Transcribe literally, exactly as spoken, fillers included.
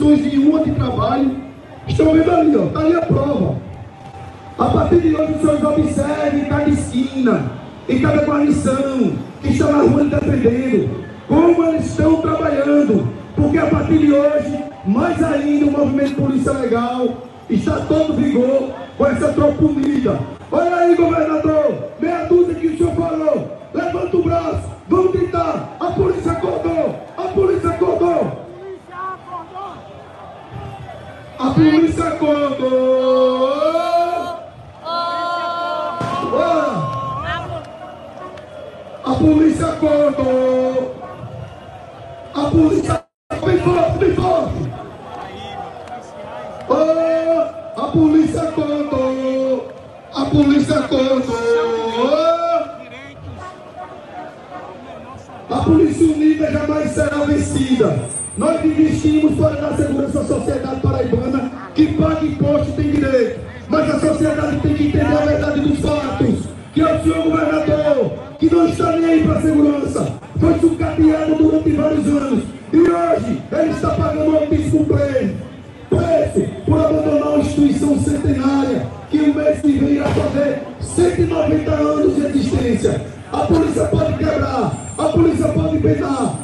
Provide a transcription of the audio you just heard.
condições nenhuma de trabalho. Estão vendo ali, ó, está ali a prova. A partir de hoje, os senhores observem em cada esquina, em cada guarnição, que está na rua defendendo, como eles estão trabalhando. Porque a partir de hoje, mais ainda, o movimento Polícia Legal está todo vigor com essa tropa unida. Olha aí, governador, meia dúzia que o senhor falou. Levanta o braço, vamos gritar. A polícia acordou, a polícia acordou. A polícia acordou. A polícia acordou. A polícia. Bem forte, bem forte. Oh, a polícia acordou. A polícia acordou. A polícia unida jamais será vencida. Nós investimos para dar segurança à sociedade paraibana, que paga imposto e tem direito. Mas a sociedade tem que entender a verdade dos fatos. Que é o senhor governador, que não está nem aí para a segurança. Foi sucateado durante vários anos. E hoje ele está pagando um altíssimo preço. Preço por abandonar uma instituição centenária, que o mês que vem irá fazer cento e noventa anos de existência. A polícia pode quebrar, a polícia pode pegar,